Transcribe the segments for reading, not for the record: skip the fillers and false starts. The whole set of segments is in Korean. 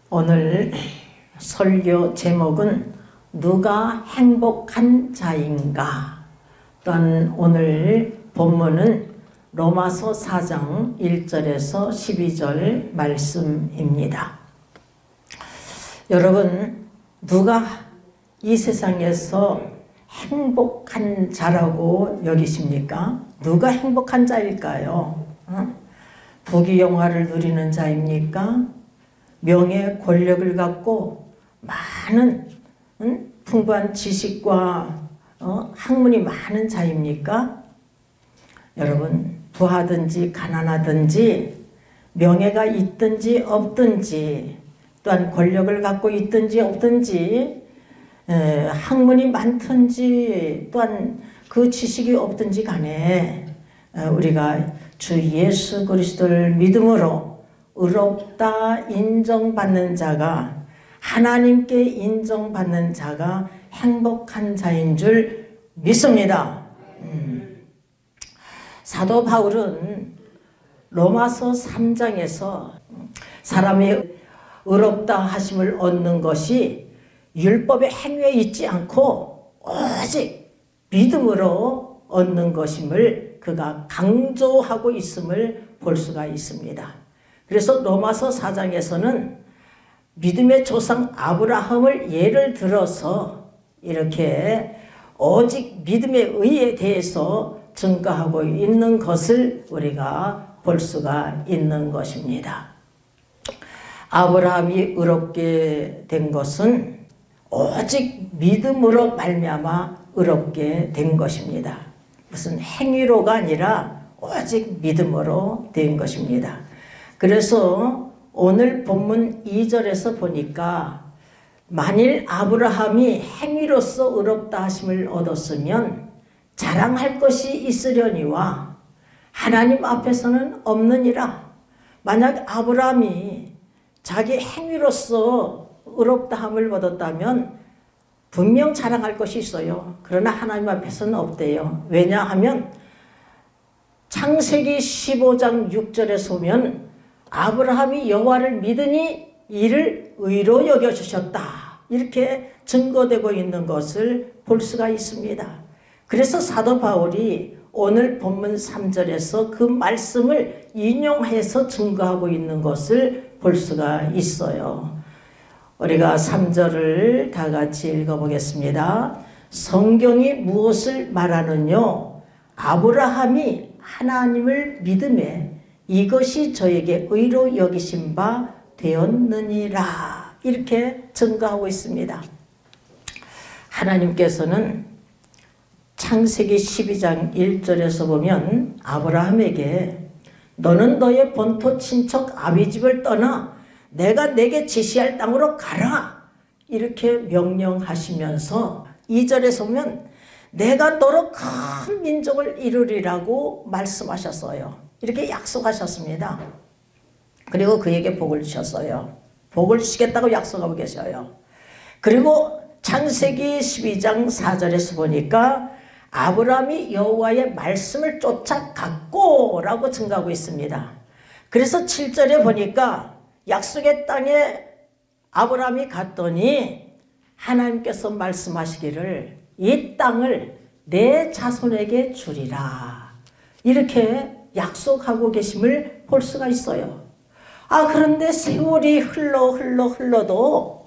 오늘 설교 제목은 누가 행복한 자인가? 또한 오늘 본문은 로마서 4장 1절에서 12절 말씀입니다. 여러분, 누가 이 세상에서 행복한 자라고 여기십니까? 누가 행복한 자일까요? 부귀영화를 누리는 자입니까? 명예, 권력을 갖고 많은 풍부한 지식과 학문이 많은 자입니까? 여러분, 부하든지 가난하든지 명예가 있든지 없든지 또한 권력을 갖고 있든지 없든지 학문이 많든지 또한 그 지식이 없든지 간에 우리가 주 예수 그리스도를 믿음으로 의롭다 인정받는 자가, 하나님께 인정받는 자가 행복한 자인 줄 믿습니다. 사도 바울은 로마서 3장에서 사람이 의롭다 하심을 얻는 것이 율법의 행위에 있지 않고 오직 믿음으로 얻는 것임을 그가 강조하고 있음을 볼 수가 있습니다. 그래서 로마서 4장에서는 믿음의 조상 아브라함을 예를 들어서 이렇게 오직 믿음의 의에 대해서 증거하고 있는 것을 우리가 볼 수가 있는 것입니다. 아브라함이 의롭게 된 것은 오직 믿음으로 말미암아 의롭게 된 것입니다. 무슨 행위로가 아니라 오직 믿음으로 된 것입니다. 그래서 오늘 본문 2절에서 보니까 만일 아브라함이 행위로서 의롭다 하심을 얻었으면 자랑할 것이 있으려니와 하나님 앞에서는 없느니라. 만약 아브라함이 자기 행위로서 의롭다 함을 얻었다면 분명 자랑할 것이 있어요. 그러나 하나님 앞에서는 없대요. 왜냐하면 창세기 15장 6절에서 보면 아브라함이 여호와를 믿으니 이를 의로 여겨주셨다. 이렇게 증거되고 있는 것을 볼 수가 있습니다. 그래서 사도 바울이 오늘 본문 3절에서 그 말씀을 인용해서 증거하고 있는 것을 볼 수가 있어요. 우리가 3절을 다 같이 읽어보겠습니다. 성경이 무엇을 말하느뇨? 아브라함이 하나님을 믿음에 이것이 저에게 의로 여기신 바 되었느니라. 이렇게 증거하고 있습니다. 하나님께서는 창세기 12장 1절에서 보면 아브라함에게 너는 너의 본토 친척 아비집을 떠나 내가 내게 지시할 땅으로 가라. 이렇게 명령하시면서 2절에서 보면 내가 너로 큰 민족을 이루리라고 말씀하셨어요. 이렇게 약속하셨습니다. 그리고 그에게 복을 주셨어요. 복을 주시겠다고 약속하고 계셔요. 그리고 창세기 12장 4절에서 보니까 아브라함이 여호와의 말씀을 쫓아갔고 라고 증가하고 있습니다. 그래서 7절에 보니까 약속의 땅에 아브라함이 갔더니 하나님께서 말씀하시기를 이 땅을 내 자손에게 주리라. 이렇게 약속하고 계심을 볼 수가 있어요. 그런데 세월이 흘러도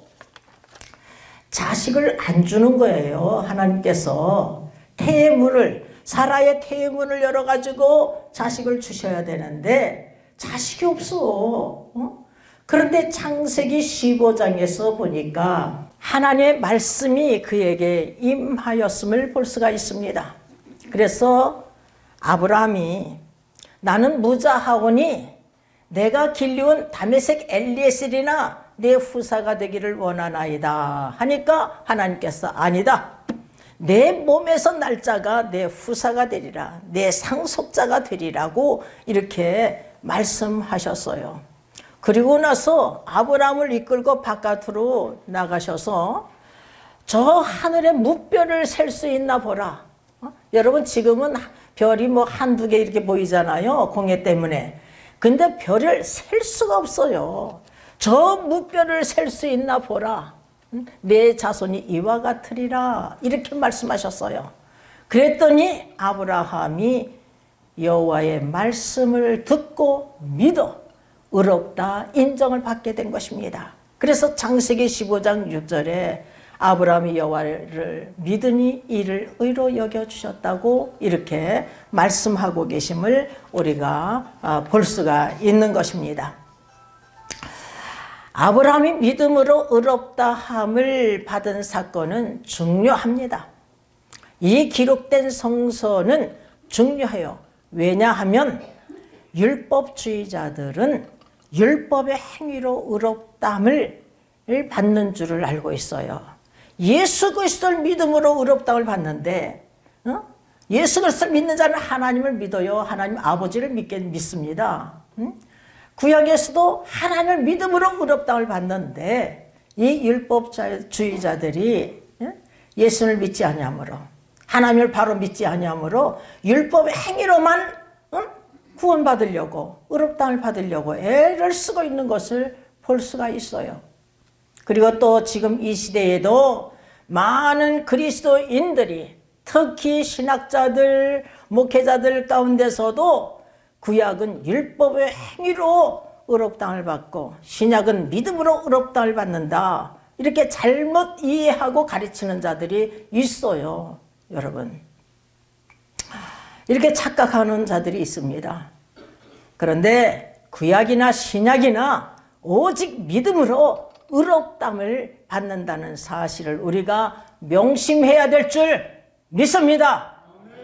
자식을 안 주는 거예요. 하나님께서 사라의 태문을 열어가지고 자식을 주셔야 되는데 자식이 없어. 그런데 창세기 15장에서 보니까 하나님의 말씀이 그에게 임하였음을 볼 수가 있습니다. 그래서 아브라함이 나는 무자하오니 내가 길리온 다메섹 엘리에셀이나 내 후사가 되기를 원하나이다 하니까 하나님께서 아니다. 내 몸에서 날짜가 내 후사가 되리라. 내 상속자가 되리라고 이렇게 말씀하셨어요. 그리고 나서 아브라함을 이끌고 바깥으로 나가셔서 저 하늘의 뭇별을 셀 수 있나 보라. 여러분 지금은 별이 뭐 한두 개 이렇게 보이잖아요. 공해 때문에. 근데 별을 셀 수가 없어요. 저 무뼈를 셀 수 있나 보라. 내 자손이 이와 같으리라. 이렇게 말씀하셨어요. 그랬더니 아브라함이 여호와의 말씀을 듣고 믿어 의롭다 인정을 받게 된 것입니다. 그래서 창세기 15장 6절에 아브라함이 여호와를 믿으니 이를 의로 여겨주셨다고 이렇게 말씀하고 계심을 우리가 볼 수가 있는 것입니다. 아브라함이 믿음으로 의롭다 함을 받은 사건은 중요합니다. 이 기록된 성서는 중요해요. 왜냐하면 율법주의자들은 율법의 행위로 의롭다함을 받는 줄을 알고 있어요. 예수 그리스도를 믿음으로 의롭다함을 받는데 예수 그리스도를 믿는 자는 하나님을 믿어요. 하나님 아버지를 믿습니다. 구약에서도 하나님을 믿음으로 의롭다함을 받는데 이 율법주의자들이 예수를 믿지 아니하므로 하나님을 바로 믿지 아니하므로 율법의 행위로만 구원받으려고 의롭다함을 받으려고 애를 쓰고 있는 것을 볼 수가 있어요. 그리고 또 지금 이 시대에도 많은 그리스도인들이 특히 신학자들, 목회자들 가운데서도 구약은 율법의 행위로 의롭다함을 받고 신약은 믿음으로 의롭다함을 받는다. 이렇게 잘못 이해하고 가르치는 자들이 있어요. 여러분. 이렇게 착각하는 자들이 있습니다. 그런데 구약이나 신약이나 오직 믿음으로 의롭다함을 받는다는 사실을 우리가 명심해야 될 줄 믿습니다.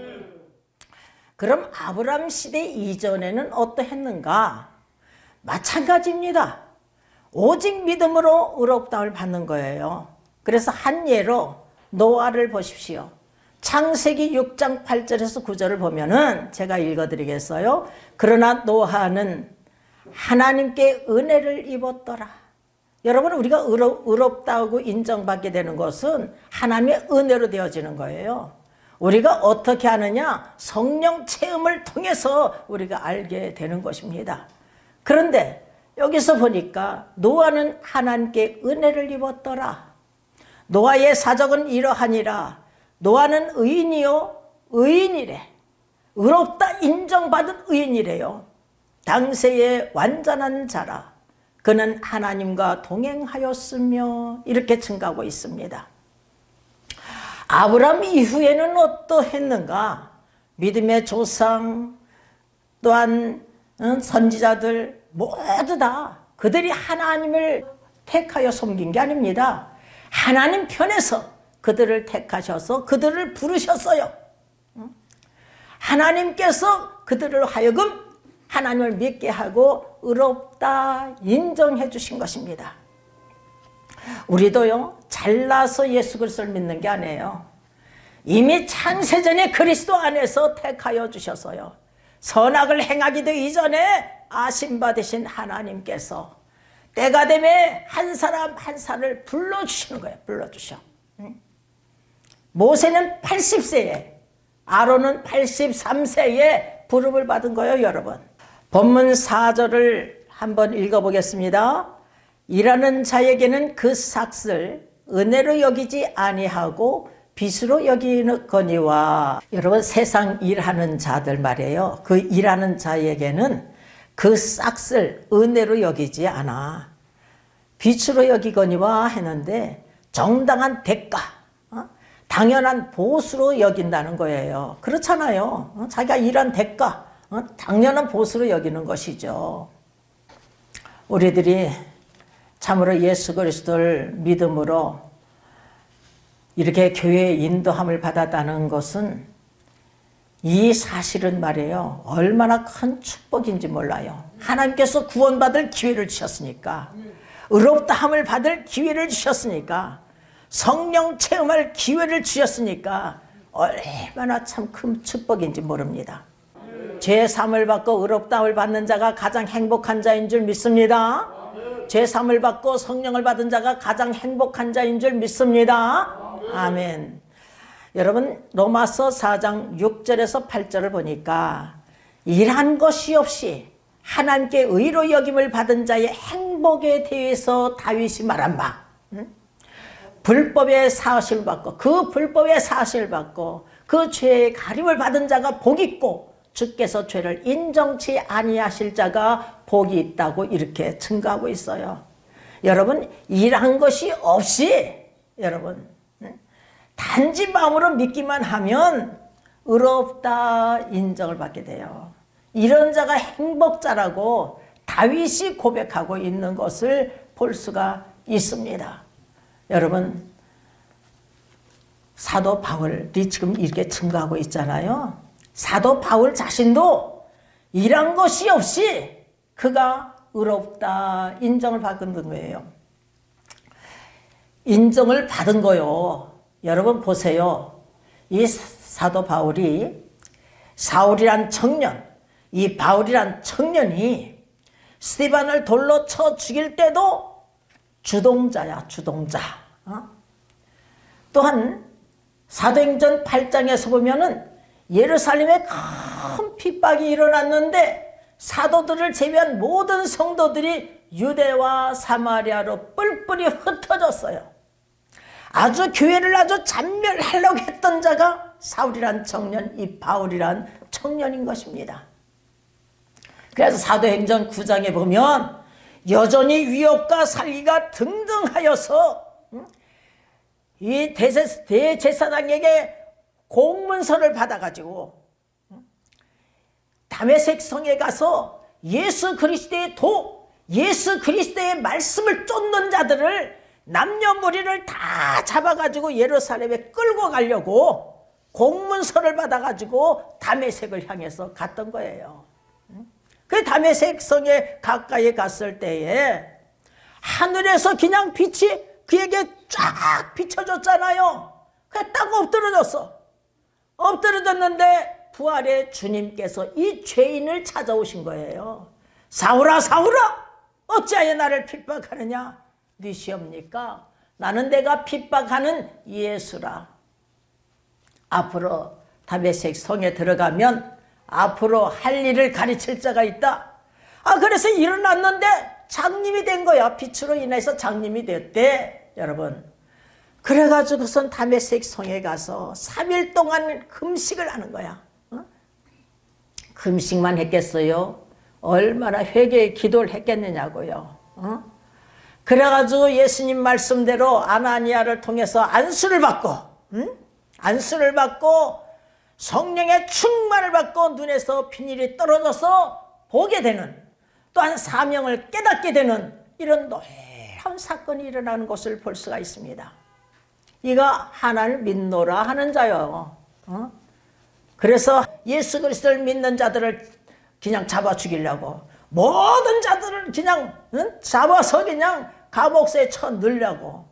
그럼 아브라함 시대 이전에는 어떠했는가? 마찬가지입니다. 오직 믿음으로 의롭다함을 받는 거예요. 그래서 한 예로 노아를 보십시오. 창세기 6장 8절에서 9절을 보면은 제가 읽어드리겠어요. 그러나 노아는 하나님께 은혜를 입었더라. 여러분, 우리가 의롭다고 인정받게 되는 것은 하나님의 은혜로 되어지는 거예요. 우리가 어떻게 하느냐? 성령 체험을 통해서 우리가 알게 되는 것입니다. 그런데 여기서 보니까 노아는 하나님께 은혜를 입었더라. 노아의 사적은 이러하니라. 노아는 의인이요 의인이래. 의롭다 인정받은 의인이래요. 당세의 완전한 자라. 그는 하나님과 동행하였으며 이렇게 증가하고 있습니다. 아브라함 이후에는 어떠했는가? 믿음의 조상 또한 선지자들 모두 다 그들이 하나님을 택하여 섬긴 게 아닙니다. 하나님 편에서 그들을 택하셔서 그들을 부르셨어요. 하나님께서 그들을 하여금 하나님을 믿게 하고 의롭다 인정해 주신 것입니다. 우리도요, 잘나서 예수 그리스도를 믿는 게 아니에요. 이미 창세전에 그리스도 안에서 택하여 주셔서요, 선악을 행하기도 이전에 아심받으신 하나님께서 때가 되면 한 사람 한 사람을 불러주시는 거예요. 불러주셔. 모세는 80세에 아론은 83세에 부름을 받은 거예요. 여러분, 본문 4절을 한번 읽어보겠습니다. 일하는 자에게는 그 삭을 은혜로 여기지 아니하고 빚으로 여기거니와. 여러분, 세상 일하는 자들 말이에요. 그 일하는 자에게는 그 삭을 은혜로 여기지 않아 빚으로 여기거니와 했는데 정당한 대가, 당연한 보수로 여긴다는 거예요. 그렇잖아요. 자기가 일한 대가, 당연한 보수로 여기는 것이죠. 우리들이 참으로 예수 그리스도를 믿음으로 이렇게 교회의 인도함을 받았다는 것은 이 사실은 말이에요, 얼마나 큰 축복인지 몰라요. 하나님께서 구원받을 기회를 주셨으니까, 의롭다함을 받을 기회를 주셨으니까, 성령 체험할 기회를 주셨으니까 얼마나 참 큰 축복인지 모릅니다. 죄-사함을 받고 의롭다함을 받는 자가 가장 행복한 자인 줄 믿습니다. 죄-사함을 받고 성령을 받은 자가 가장 행복한 자인 줄 믿습니다. 아멘. 여러분, 로마서 4장 6절에서 8절을 보니까 일한 것이 없이 하나님께 의로 여김을 받은 자의 행복에 대해서 다윗이 말한 바, 불법의 사실을 받고 그 불법의 사실을 받고 그 죄의 가림을 받은 자가 복이 있고 주께서 죄를 인정치 아니하실 자가 복이 있다고 이렇게 증거하고 있어요. 여러분, 이러한 것이 없이 여러분 단지 마음으로 믿기만 하면 의롭다 인정을 받게 돼요. 이런 자가 행복자라고 다윗이 고백하고 있는 것을 볼 수가 있습니다. 여러분, 사도 바울이 지금 이렇게 증거하고 있잖아요. 사도 바울 자신도 이런 것이 없이 그가 의롭다 인정을 받은 거예요. 인정을 받은 거요. 여러분 보세요. 이 사도 바울이 사울이란 청년, 이 바울이란 청년이 스데반을 돌로 쳐 죽일 때도 주동자야, 주동자. 또한 사도행전 8장에서 보면은 예루살렘에 큰 핍박이 일어났는데 사도들을 제외한 모든 성도들이 유대와 사마리아로 뿔뿔이 흩어졌어요. 아주 교회를 아주 잔멸하려고 했던 자가 사울이란 청년, 이 바울이란 청년인 것입니다. 그래서 사도행전 9장에 보면 여전히 위협과 살기가 등등하여서 이 대제사장에게 공문서를 받아가지고 다메섹 성에 가서 예수 그리스도의 예수 그리스도의 말씀을 쫓는 자들을 남녀 무리를 다 잡아가지고 예루살렘에 끌고 가려고 공문서를 받아가지고 다메섹을 향해서 갔던 거예요. 그 다메섹 성에 가까이 갔을 때에 하늘에서 그냥 빛이 그에게 쫙 비춰줬잖아요. 그냥 딱 엎드러졌어. 엎드러졌는데 부활의 주님께서 이 죄인을 찾아오신 거예요. 사울아, 사울아, 어찌하여 나를 핍박하느냐? 네 시옵니까? 나는 내가 핍박하는 예수라. 앞으로 다메섹 성에 들어가면 앞으로 할 일을 가르칠 자가 있다. 그래서 일어났는데 장님이 된 거야. 빛으로 인해서 장님이 됐대. 여러분, 그래가지고선 다메섹 성에 가서 3일 동안 금식을 하는 거야. 금식만 했겠어요? 얼마나 회개의 기도를 했겠느냐고요. 그래가지고 예수님 말씀대로 아나니아를 통해서 안수를 받고, 안수를 받고 성령의 충만을 받고 눈에서 비닐이 떨어져서 보게 되는, 또한 사명을 깨닫게 되는 이런 놀라운 사건이 일어나는 것을 볼 수가 있습니다. 이가 하나님을 믿노라 하는 자요. 그래서 예수 그리스도를 믿는 자들을 그냥 잡아 죽이려고, 모든 자들을 그냥 잡아서 그냥 감옥에 쳐 넣으려고,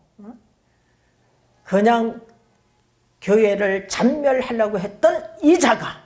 그냥 교회를 잔멸하려고 했던 이 자가,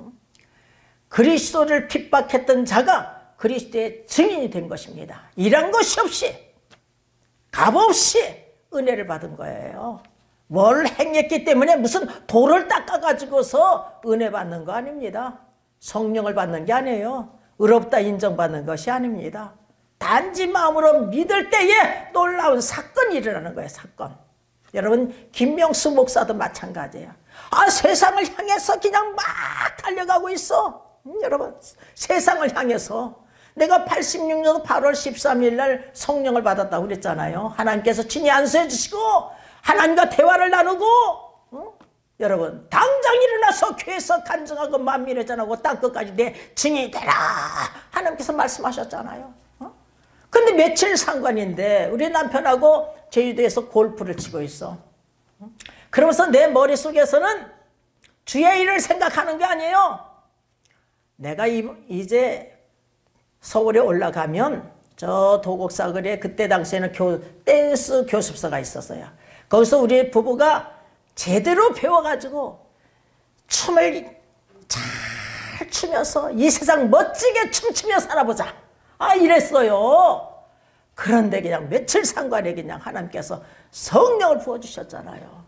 그리스도를 핍박했던 자가 그리스도의 증인이 된 것입니다. 이런 것이 없이, 값없이 은혜를 받은 거예요. 뭘 행했기 때문에 무슨 돌을 닦아가지고서 은혜 받는 거 아닙니다. 성령을 받는 게 아니에요. 의롭다 인정받는 것이 아닙니다. 단지 마음으로 믿을 때에 놀라운 사건이 일어나는 거예요. 사건. 여러분, 김명수 목사도 마찬가지예요. 세상을 향해서 그냥 막 달려가고 있어. 여러분, 세상을 향해서. 내가 86년 8월 13일 날 성령을 받았다고 그랬잖아요. 하나님께서 친히 안수해 주시고 하나님과 대화를 나누고, 여러분, 당장 일어나서 교회에서 간증하고 만민의 전하고 땅끝까지 내 증인이 되라 하나님께서 말씀하셨잖아요. 근데 며칠 상관인데 우리 남편하고 제주도에서 골프를 치고 있어. 그러면서 내 머릿속에서는 주의 일을 생각하는 게 아니에요. 내가 이제 서울에 올라가면 저 도곡사거리에 그때 당시에는 댄스 교습소가 있었어요. 거기서 우리 부부가 제대로 배워가지고 춤을 잘 추면서 이 세상 멋지게 춤추며 살아보자. 이랬어요. 그런데 그냥 며칠 상관에 그냥 하나님께서 성령을 부어주셨잖아요.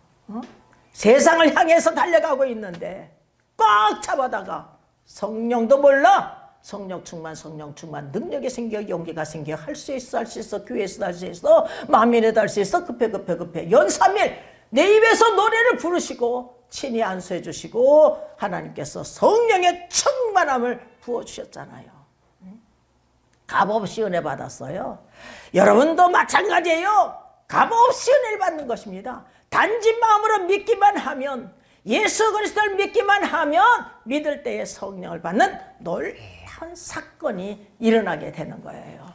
세상을 향해서 달려가고 있는데 꽉 잡아다가 성령도 몰라, 성령 충만, 능력이 생겨, 용기가 생겨, 할 수 있어, 교회에서도 할 수 있어, 만민에도 할 수 있어, 급해. 연삼일 내 입에서 노래를 부르시고 친히 안수해 주시고 하나님께서 성령의 충만함을 부어주셨잖아요. 값없이 은혜 받았어요. 여러분도 마찬가지예요. 값없이 은혜를 받는 것입니다. 단지 마음으로 믿기만 하면, 예수 그리스도를 믿기만 하면 믿을 때에 성령을 받는 놀라운 사건이 일어나게 되는 거예요.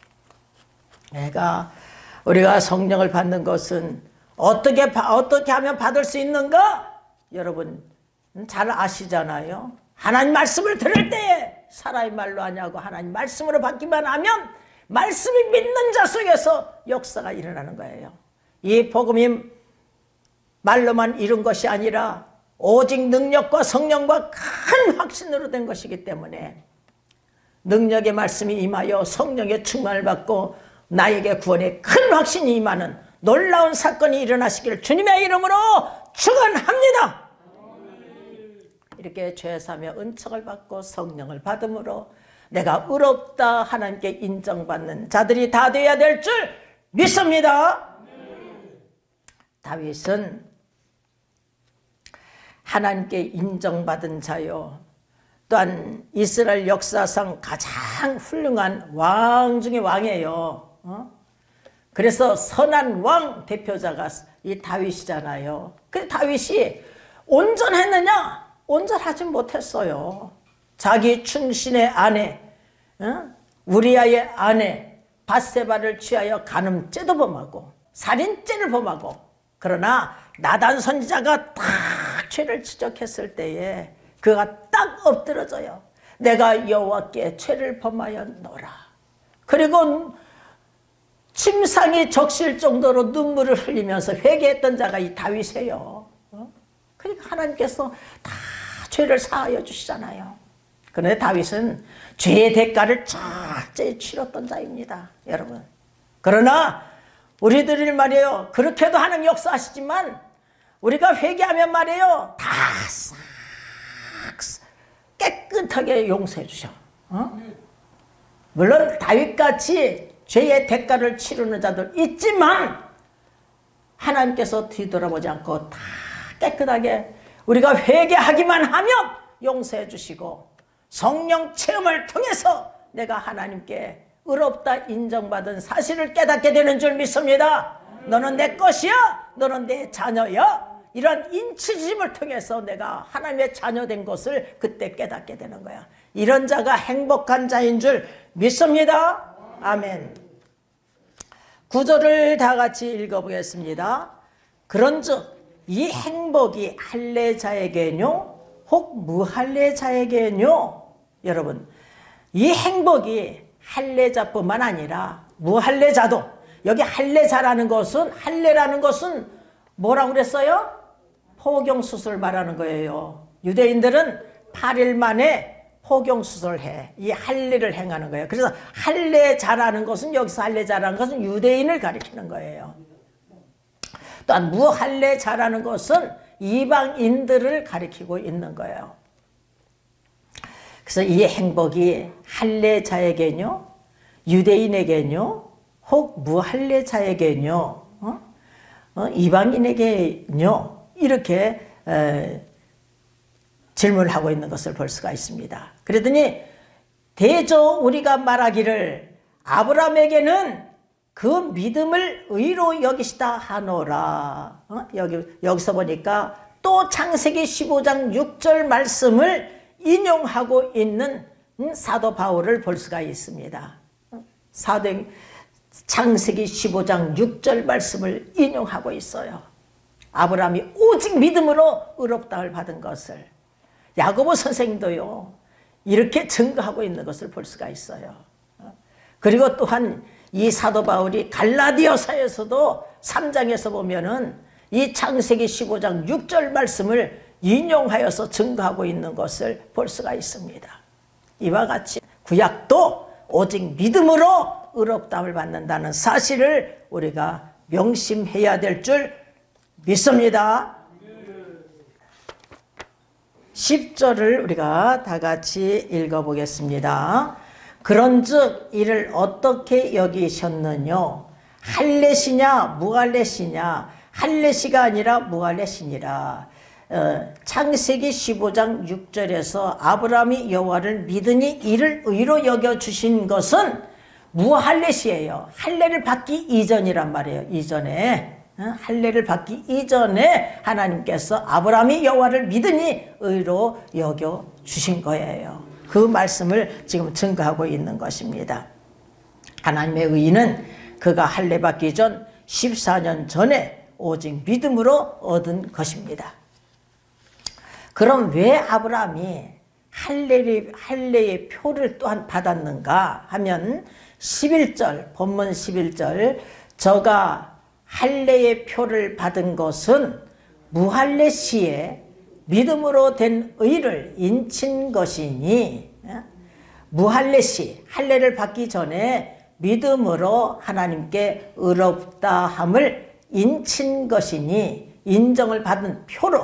우리가 성령을 받는 것은 어떻게 하면 받을 수 있는가? 여러분 잘 아시잖아요. 하나님 말씀을 들을 때에 사람의 말로 하냐고 하나님 말씀으로 받기만 하면 말씀이 믿는 자 속에서 역사가 일어나는 거예요. 이 복음이 말로만 이룬 것이 아니라 오직 능력과 성령과 큰 확신으로 된 것이기 때문에 능력의 말씀이 임하여 성령의 충만을 받고 나에게 구원의 큰 확신이 임하는 놀라운 사건이 일어나시기를 주님의 이름으로 축원합니다. 이렇게 죄사하며 은총을 받고 성령을 받음으로 내가 의롭다 하나님께 인정받는 자들이 다 되어야 될 줄 믿습니다. 다윗은 하나님께 인정받은 자요, 또한 이스라엘 역사상 가장 훌륭한 왕 중에 왕이에요. 그래서 선한 왕 대표자가 이 다윗이잖아요. 그 다윗이 온전했느냐? 온전하지 못했어요. 자기 충신의 아내, 우리아의 아내 밧세바를 취하여 간음죄도 범하고 살인죄를 범하고, 그러나 나단 선지자가 딱 죄를 지적했을 때에 그가 딱 엎드러져요. 내가 여호와께 죄를 범하였노라. 그리고 침상이 적실 정도로 눈물을 흘리면서 회개했던 자가 이 다윗이에요. 그러니까 하나님께서 다 죄를 사하여 주시잖아요. 그런데 다윗은 죄의 대가를 철저히 치렀던 자입니다, 여러분. 그러나 우리들이 말이에요, 그렇게도 하나님 역사하시지만 우리가 회개하면 말이에요, 다 싹 깨끗하게 용서해 주셔. 물론 다윗같이 죄의 대가를 치르는 자들 있지만 하나님께서 뒤돌아보지 않고 다 깨끗하게 우리가 회개하기만 하면 용서해 주시고, 성령 체험을 통해서 내가 하나님께 의롭다 인정받은 사실을 깨닫게 되는 줄 믿습니다. 너는 내 것이야, 너는 내 자녀야. 이런 인치심을 통해서 내가 하나님의 자녀된 것을 그때 깨닫게 되는 거야. 이런 자가 행복한 자인 줄 믿습니다. 아멘. 구절을 다 같이 읽어보겠습니다. 그런즉 이 행복이 할례자에게뇨 혹 무할례자에게뇨. 여러분, 이 행복이 할례자뿐만 아니라 무할례자도, 여기 할례자라는 것은, 할례라는 것은 뭐라고 그랬어요? 포경수술 말하는 거예요. 유대인들은 8일 만에 포경수술을 해. 이 할례를 행하는 거예요. 그래서 할례자라는 것은, 여기서 할례자라는 것은 유대인을 가리키는 거예요. 또한 무할례자라는 것은 이방인들을 가리키고 있는 거예요. 그래서 이 행복이 할례자에게뇨, 유대인에게뇨, 혹 무할례자에게뇨, 이방인에게뇨, 이렇게 질문을 하고 있는 것을 볼 수가 있습니다. 그러더니 대저 우리가 말하기를 아브라함에게는 그 믿음을 의로 여기시다 하노라. 여기서 보니까 또 창세기 15장 6절 말씀을 인용하고 있는 사도 바울을 볼 수가 있습니다. 창세기 15장 6절 말씀을 인용하고 있어요. 아브라함이 오직 믿음으로 의롭다를 받은 것을 야고보 선생님도요, 이렇게 증거하고 있는 것을 볼 수가 있어요. 그리고 또한 이 사도 바울이 갈라디아서에서도 3장에서 보면은 이 창세기 15장 6절 말씀을 인용하여서 증거하고 있는 것을 볼 수가 있습니다. 이와 같이 구약도 오직 믿음으로 의롭다함을 받는다는 사실을 우리가 명심해야 될 줄 믿습니다. 10절을 우리가 다 같이 읽어보겠습니다. 그런즉 이를 어떻게 여기셨느뇨? 할례시냐 무할례시냐? 할례시가 아니라 무할례시니라. 창세기 15장 6절에서 아브라함이 여호와를 믿으니 이를 의로 여겨주신 것은 무할례시예요. 할례를 받기 이전이란 말이에요. 이전에. 할례를 받기 이전에 하나님께서 아브라함이 여호와를 믿으니 의로 여겨주신 거예요. 그 말씀을 지금 증거하고 있는 것입니다. 하나님의 의는 그가 할례 받기 전 14년 전에 오직 믿음으로 얻은 것입니다. 그럼 왜 아브라함이 할례의 표를 또한 받았는가 하면 11절, 본문 11절, 저가 할례의 표를 받은 것은 무할례 시에 믿음으로 된 의를 인친 것이니, 무할례 시, 할례를 받기 전에 믿음으로 하나님께 의롭다 함을 인친 것이니, 인정을 받은 표로,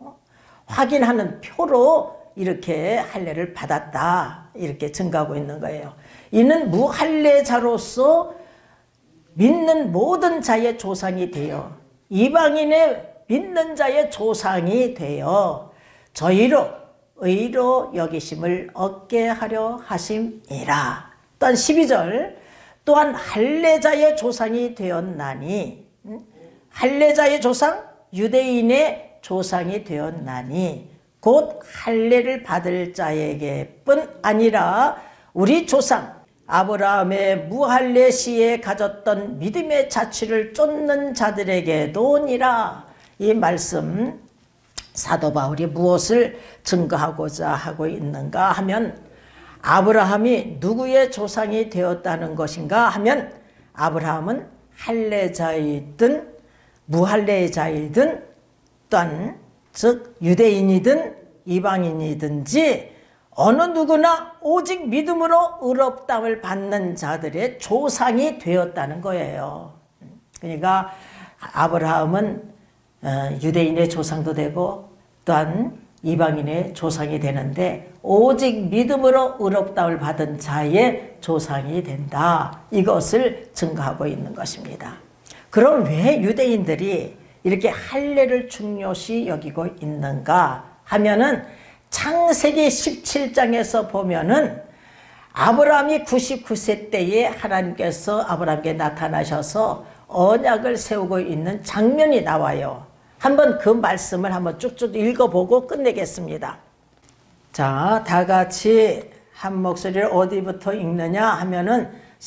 확인하는 표로 이렇게 할례를 받았다, 이렇게 증거하고 있는 거예요. 이는 무할례자로서 믿는 모든 자의 조상이 되어 이방인의 믿는 자의 조상이 되어 저희로 의로 여기심을 얻게 하려 하심이라. 또한 12절, 또한 할례자의 조상이 되었나니, 할례자의 조상, 유대인의 조상이 되었나니 곧 할례를 받을 자에게뿐 아니라 우리 조상 아브라함의 무할례 시에 가졌던 믿음의 자취를 쫓는 자들에게도니라. 이 말씀 사도 바울이 무엇을 증거하고자 하고 있는가 하면, 아브라함이 누구의 조상이 되었다는 것인가 하면, 아브라함은 할례자이든 무할례자이든 또한 즉 유대인이든 이방인이든지 어느 누구나 오직 믿음으로 의롭다함을 받는 자들의 조상이 되었다는 거예요. 그러니까 아브라함은 유대인의 조상도 되고 또한 이방인의 조상이 되는데 오직 믿음으로 의롭다함을 받은 자의 조상이 된다. 이것을 증거하고 있는 것입니다. 그럼 왜 유대인들이 이렇게 할례를 중요시 여기고 있는가 하면은 창세기 17장에서 보면은 아브라함이 99세 때에 하나님께서 아브라함에게 나타나셔서 언약을 세우고 있는 장면이 나와요. 한번 그 말씀을 한번 쭉쭉 읽어보고 끝내겠습니다. 자, 다 같이 한 목소리를 어디부터 읽느냐 하면은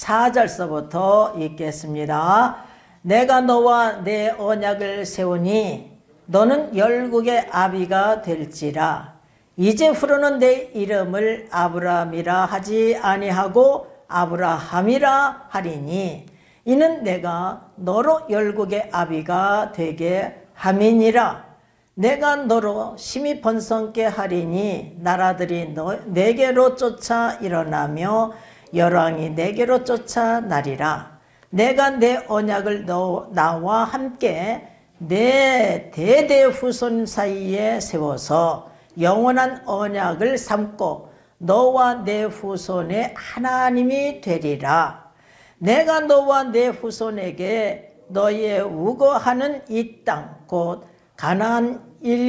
4절서부터 읽겠습니다. 내가 너와 내 언약을 세우니 너는 열국의 아비가 될지라. 이제후로는 내 이름을 아브라함이라 하지 아니하고 아브라함이라 하리니 이는 내가 너로 열국의 아비가 되게 함이니라. 내가 너로 심히 번성케 하리니 나라들이 내게로 쫓아 일어나며 열왕이 내게로 쫓아 나리라. 내가 내 언약을 나와 함께 내 대대 후손 사이에 세워서 영원한 언약을 삼고 너와 내 후손의 하나님이 되리라. 내가 너와 내 후손에게 너희의 우거하는 이 땅 곧 가나안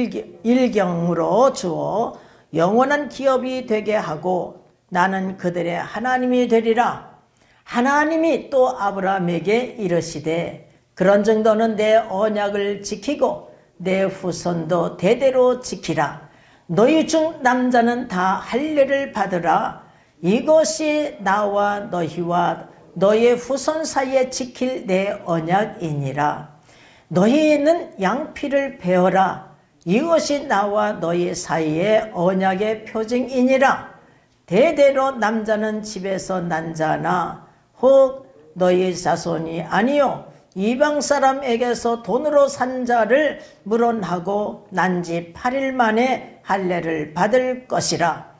일경으로 주어 영원한 기업이 되게 하고 나는 그들의 하나님이 되리라. 하나님이 또 아브라함에게 이르시되 그런즉 너는 내 언약을 지키고 내 후손도 대대로 지키라. 너희 중 남자는 다 할례를 받으라. 이것이 나와 너희와 너희의 후손 사이에 지킬 내 언약이니라. 너희는 양피를 베어라. 이것이 나와 너희 사이의 언약의 표징이니라. 대대로 남자는 집에서 난 자나 혹 너희 자손이 아니요 이방 사람에게서 돈으로 산 자를 물원하고 난 지 8일 만에 할례를 받을 것이라.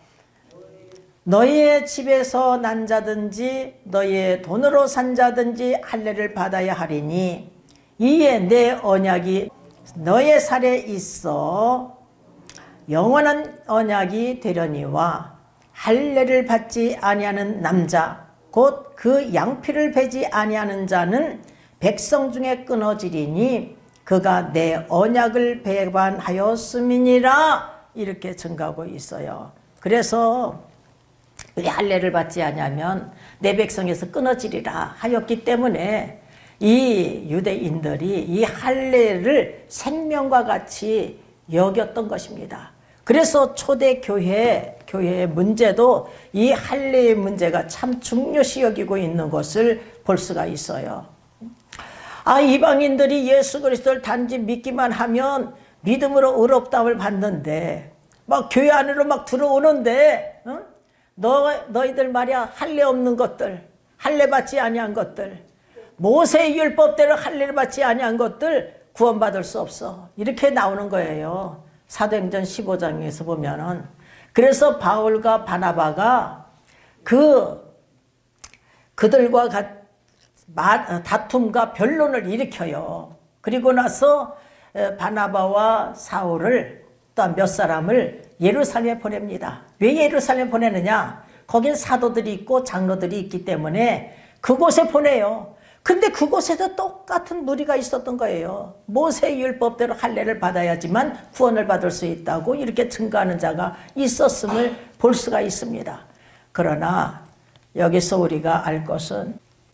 너희의 집에서 난 자든지 너희의 돈으로 산 자든지 할례를 받아야 하리니 이에 내 언약이 너의 살에 있어 영원한 언약이 되려니와 할례를 받지 아니하는 남자 곧 그 양피를 베지 아니하는 자는 백성 중에 끊어지리니 그가 내 언약을 배반하였음이니라. 이렇게 증가하고 있어요. 그래서 우리 할례를 받지 아니하면 내 백성에서 끊어지리라 하였기 때문에 이 유대인들이 이 할례를 생명과 같이 여겼던 것입니다. 그래서 초대 교회의 문제도 이 할례의 문제가 참 중요시 여기고 있는 것을 볼 수가 있어요. 이방인들이 예수 그리스도를 단지 믿기만 하면 믿음으로 의롭다함을 받는데 막 교회 안으로 막 들어오는데 너희들 말이야 할례 없는 것들, 할례 받지 아니한 것들, 모세의 율법대로 할례를 받지 아니한 것들 구원받을 수 없어. 이렇게 나오는 거예요. 사도행전 15장에서 보면은. 그래서 바울과 바나바가 그들과 다툼과 변론을 일으켜요. 그리고 나서 바나바와 사울을 또 몇 사람을 예루살렘에 보냅니다. 왜 예루살렘에 보내느냐? 거긴 사도들이 있고 장로들이 있기 때문에 그곳에 보내요. 근데 그곳에도 똑같은 무리가 있었던 거예요. 모세의 율법대로 할례를 받아야지만 구원을 받을 수 있다고 이렇게 증거하는 자가 있었음을 볼 수가 있습니다. 그러나 여기서 우리가 알 것은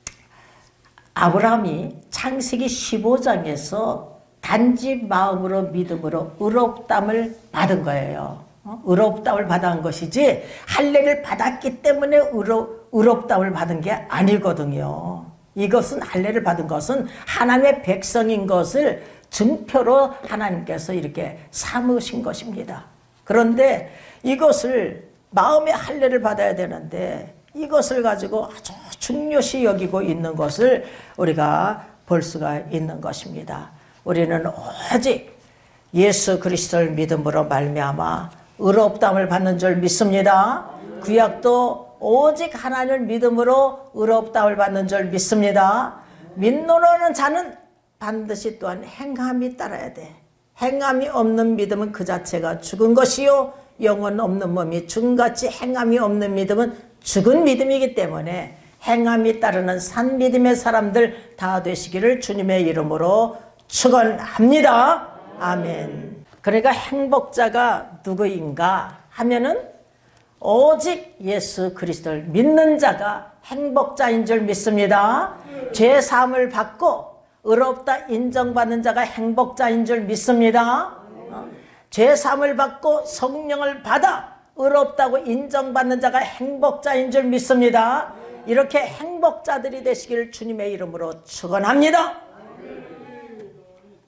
아브라함이 창세기 15장에서 단지 마음으로 믿음으로 의롭다함을 받은 거예요. 의롭다함을 받은 것이지 할례를 받았기 때문에 의롭다함을 받은 게 아니거든요. 이것은 할례를 받은 것은 하나님의 백성인 것을 증표로 하나님께서 이렇게 삼으신 것입니다. 그런데 이것을 마음의 할례를 받아야 되는데 이것을 가지고 아주 중요시 여기고 있는 것을 우리가 볼 수가 있는 것입니다. 우리는 오직 예수 그리스도를 믿음으로 말미암아 의롭다함을 받는 줄 믿습니다. 구약도 오직 하나님을 믿음으로 의롭다함을 받는 줄 믿습니다. 믿노라는 자는 반드시 또한 행함이 따라야 돼. 행함이 없는 믿음은 그 자체가 죽은 것이요 영혼 없는 몸이 죽은같이 행함이 없는 믿음은 죽은 믿음이기 때문에 행함이 따르는 산 믿음의 사람들 다 되시기를 주님의 이름으로 축원합니다. 아멘. 그러니까 행복자가 누구인가 하면은 오직 예수 그리스도를 믿는 자가 행복자인 줄 믿습니다. 죄 사함을 받고 의롭다 인정받는 자가 행복자인 줄 믿습니다. 죄 사함을 받고 성령을 받아 의롭다고 인정받는 자가 행복자인 줄 믿습니다. 이렇게 행복자들이 되시기를 주님의 이름으로 축원합니다.